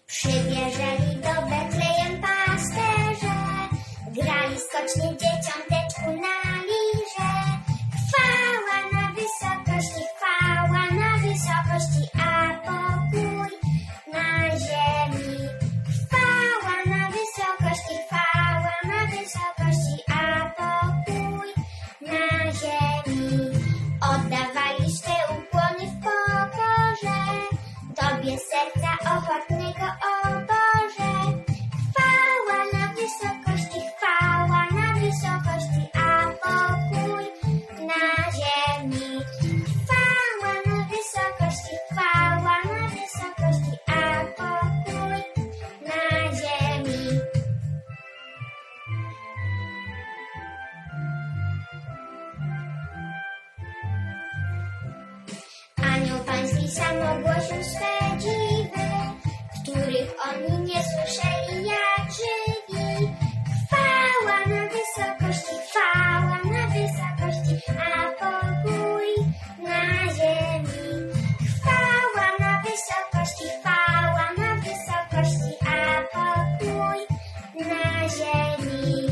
Przybierzeli do Betlejem pasterze, grali skocznie dzieciąteczku na lirze. Chwała na wysokości, a pokój na ziemi. Chwała na wysokości, a pokój na ziemi. Oddawali swe ukłony w pokorze Tobie, serca ochotnego, o Boże. Chwała na wysokości, a pokój na ziemi. Chwała na wysokości, a pokój na ziemi. Anioł Pański sam ogłosił swe dziwy, których oni nie słyszeli jak żywi. Chwała na wysokości, a pokój na ziemi. Chwała na wysokości, a pokój na ziemi.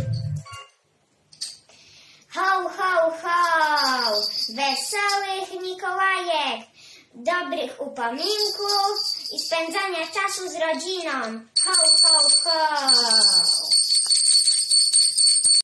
Ho, ho, ho! Wesołych Mikołajek! Dobrych upominków i spędzania czasu z rodziną. Ho, ho, ho!